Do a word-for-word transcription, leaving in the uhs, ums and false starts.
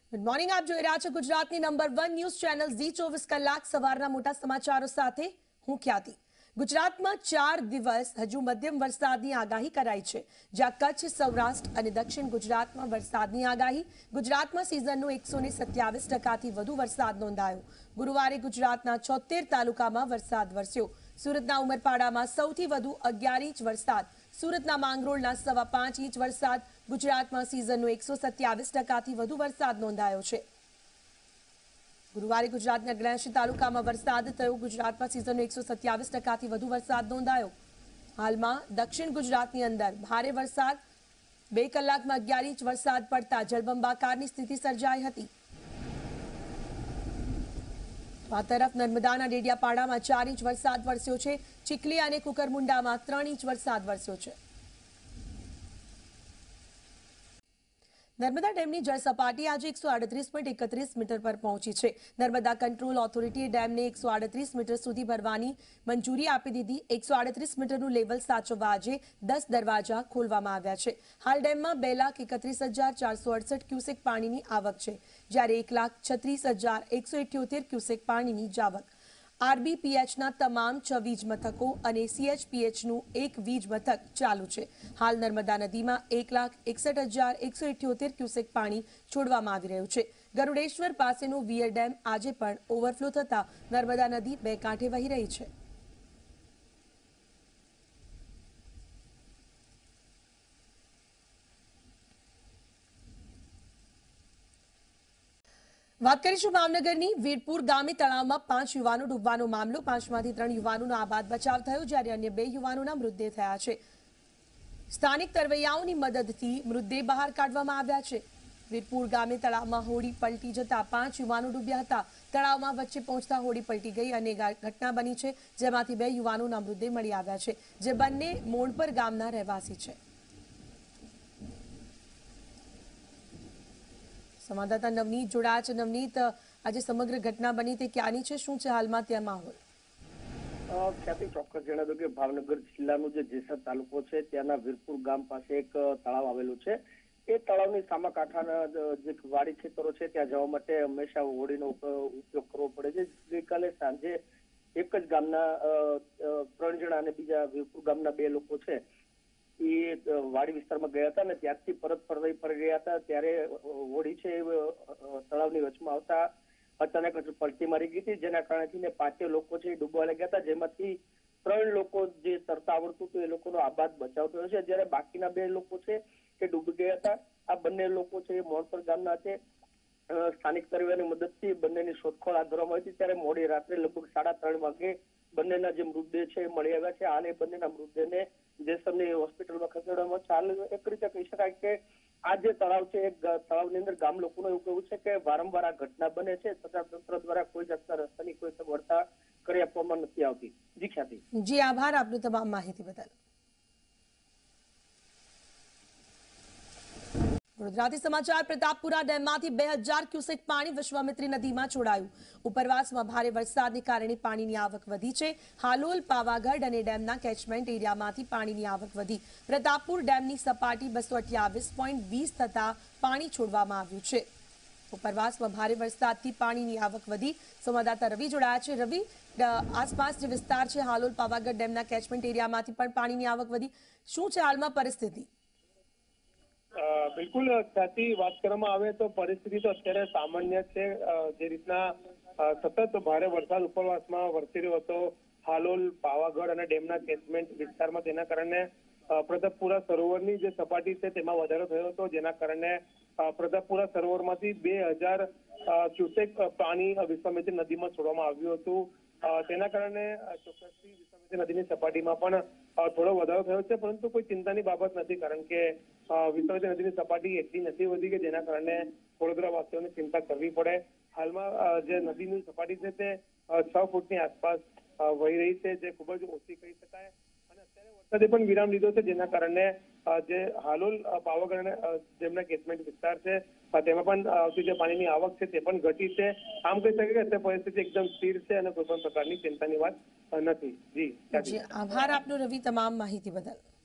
Good morning, આપ જોઈ રહ્યા છો ગુજરાતની number one news channel Zee ચોવીસ કલાક સવારના મોટા સમાચારો સાથે હું ખ્યાતિ। ગુજરાતમાં ચાર દિવસ હજુ મધ્યમ વરસાદની આગાહી કરાઈ છે, જ્યાં કચ્છ, સૌરાષ્ટ્ર અને દક્ષિણ ગુજરાતમાં વરસાદની આગાહી। ગુજરાતમાં સિઝનનો એકસો સત્યાવીસ ટકાથી વધુ વરસાદ નોંધાયો। ગુરુવારે ગુજરાતના છોતેર તાલુકામાં વરસાદ વરસ્યો। સુરતના ઉમરપાડામાં સૌથી વધુ અગિયાર ઇંચ વરસાદ, સુરતના માંગરોળના સવા પાંચ ઇંચ વરસાદ। ગુજરાતમાં સિઝનનો એકસો સત્યાવીસ ટકાથી વધુ વરસાદ નોંધાયો છે। ગુરુવારે ગુજરાતના ઓગણએંસી તાલુકામાં વરસાદ થયો। ગુજરાતમાં સિઝનનો એકસો સત્યાવીસ ટકાથી વધુ વરસાદ નોંધાયો। હાલમાં દક્ષિણ ગુજરાતની અંદર ભારે વરસાદ, બે કલાકમાં અગિયાર ઇંચ વરસાદ પડતા જળબંબાકારની સ્થિતિ સર્જાઈ હતી। આ તરફ નર્મદાના ડેડિયાપાડામાં ચાર ઇંચ વરસાદ વરસ્યો છે। ચીખલી અને કુકરમુંડામાં ત્રણ ઇંચ વરસાદ વરસ્યો છે। નર્મદા ડેમની જળ સપાટી આજે એકસો આડત્રીસ પોઈન્ટ એકત્રીસ મીટર પર પહોંચી છે। નર્મદા કંટ્રોલ ઓથોરિટીએ ડેમને એકસો આડત્રીસ મીટર સુધી ભરવાની મંજૂરી આપી દીધી। એકસો આડત્રીસ મીટરનું લેવલ સાચવવા આજે દસ દરવાજા ખોલવામાં આવ્યા છે। હાલ ડેમમાં બે લાખ એકત્રીસ હજાર ચારસો અડસઠ ક્યુસેક પાણીની આવક છે, જ્યારે એક લાખ છત્રીસ હજાર એકસો ઇઠ્યોતેર ક્યુસેક પાણીની જાવક। આરબીપીએચના તમામ છ વીજ મથકો અને સીએચપીએચનું એક વીજ મથક ચાલુ છે। હાલ નર્મદા નદીમાં એક લાખ એકસઠ હજાર એકસો ઇઠ્યોતેર ક્યુસેક પાણી છોડવામાં આવી રહ્યું છે। ગરુડેશ્વર પાસેનો વિયર ડેમ આજે પણ ઓવરફ્લો થતા નર્મદા નદી બે કાંઠે વહી રહી છે। વાત કરીશું ભાવનગરની વીરપુર ગામે તળાવમાં પાંચ યુવાનો ડૂબવાનો મામલો। પાંચમાંથી ત્રણ યુવાનોનો આબાદ બચાવ થયો, જ્યારે અન્ય બે યુવાનોના મૃતદેહ થયા છે। સ્થાનિક તરવૈયાઓની મદદથી મૃતદેહ બહાર કાઢવામાં આવ્યા છે। વીરપુર ગામે તળાવમાં હોડી પલટી જતા પાંચ યુવાનો ડૂબ્યા હતા। તળાવમાં વચ્ચે પહોંચતા હોડી પલટી ગઈ અને ઘટના બની છે, જેમાંથી બે યુવાનોના મૃતદેહ મળી આવ્યા છે, જે બંને મોણપર ગામના રહેવાસી છે। સંવાદદાતા નવનીત જોડાયા છે। નવનીત, આજે સમગ્ર ઘટના બની તે ક્યાંની છે, શું છે હાલમાં ત્યાં માહોલ? ખ્યાતિ, ચોક્કસ જણાવ્યું કે ભાવનગર જિલ્લાનું જે જેસર તાલુકો છે ત્યાંના વીરપુર ગામ પાસે એક તળાવ આવેલું છે। એ તળાવની સામા કાંઠાના જે વાડી ખેતરો છે ત્યાં જવા માટે હંમેશા હોડીનો ઉપયોગ કરવો પડે છે। ગઈકાલે સાંજે એક જ ગામના ત્રણ જણા અને બીજા વીરપુર ગામના બે લોકો છે એ વાડી વિસ્તારમાં ગયા હતા અને ત્યારથી પરત ફરવાઈ ફરી રહ્યા હતા, ત્યારે હોડી છે તળાવની વચમાં આવતા અચાનક જ પલટી મારી ગઈ હતી, જેના કારણે પાંચે લોકો છે ડૂબવા લાગ્યા હતા, જેમાંથી ત્રણ લોકો જે તરતા આવડતું હતું એ લોકોનો આબાદ બચાવ થયો છે, જ્યારે બાકીના બે લોકો છે એ ડૂબી ગયા હતા। આ બંને લોકો છે એ મોણપર ગામના છે। સ્થાનિક તરવૈયાની મદદથી બંનેની શોધખોળ હાથ ધરવામાં આવી હતી, ત્યારે મોડી રાત્રે લગભગ સાડા ત્રણ વાગે બંનેના જે મૃતદેહ છે એ મળી આવ્યા છે। હાલ એ બંનેના મૃતદેહને જેસરની હોસ્પિટલમાં ખસેડવામાં ચાલ એક રીતે કહી શકાય કે આ જે તળાવ છે એ તળાવની અંદર ગામ લોકોનું એવું કહેવું છે કે વારંવાર આ ઘટના બને છે, છતાં તંત્ર દ્વારા કોઈ જાતના રસ્તાની કોઈ સગવડતા કરી આપવામાં નથી આવતી। જી ખ્યાતિ। જી આભાર આપની તમામ માહિતી બદલ। વડોદરાથી સમાચાર। પ્રતાપપુરા ડેમમાંથી બે હજાર ક્યુસેક પાણી વિશ્વામિત્રી નદીમાં છોડાયું। ઉપરવાસમાં ભારે વરસાદને કારણે પાણીની આવક વધી છે। હાલોલ, પાવાગઢ અને ડેમના કેચમેન્ટ એરિયામાંથી પાણીની આવક વધી। પ્રતાપપુર ડેમની સપાટી બસો અઠ્યાવીસ પોઈન્ટ વીસ થતા પાણી છોડવામાં આવ્યું છે। ઉપરવાસમાં ભારે વરસાદથી પાણીની આવક વધી। સંવાદદાતા રવિ જોડાયા છે। રવિ, આસપાસ જે વિસ્તાર છે હાલોલ, પાવાગઢ ડેમના કેચમેન્ટ એરિયામાંથી પણ પાણીની આવક વધી, શું છે હાલમાં પરિસ્થિતિ? બિલકુલ ખ્યાતિ, વાત કરવામાં આવે તો પરિસ્થિતિ તો અત્યારે સામાન્ય છે। જે રીતના સતત ભારે વરસાદ ઉપરવાસમાં વરસી રહ્યો હતો હાલોલ, પાવાગઢ અને ડેમના કેચમેન્ટ વિસ્તારમાં, તેના કારણે પ્રતાપપુરા સરોવરની જે સપાટી છે તેમાં વધારો થયો હતો, જેના કારણે પ્રતાપપુરા સરોવરમાંથી બે હજાર ક્યુસેક પાણી વિશ્વામિત્રી નદીમાં છોડવામાં આવ્યું હતું। તેના કારણે ચોક્કસથી વિશ્વામિત્રી નદીની સપાટીમાં પણ થોડો વધારો થયો છે, પરંતુ કોઈ ચિંતાની બાબત નથી, કારણ કે વિશ્વામિત્રી નદીની સપાટી એટલી નથી વધી કે જેના કારણે વડોદરાવાસીઓને ચિંતા કરવી પડે। હાલમાં જે નદીની સપાટી છે તે છ ફૂટની આસપાસ વહી રહી છે, જે ખૂબ જ ઓછી કહી શકાય। અને અત્યારે વરસાદે પણ વિરામ લીધો છે, જેના કારણે જે હાલોલ, પાવાગઢ અને જેમના કેચમેન્ટ વિસ્તાર છે તેમાં પણ આવતી જે પાણીની આવક છે તે પણ ઘટી છે। આમ કહી શકાય કે અત્યારે પરિસ્થિતિ એકદમ સ્થિર છે અને કોઈ પણ પ્રકારની ચિંતાની વાત નથી। જી જી આભાર આપનો રવિ, તમામ માહિતી બદલ।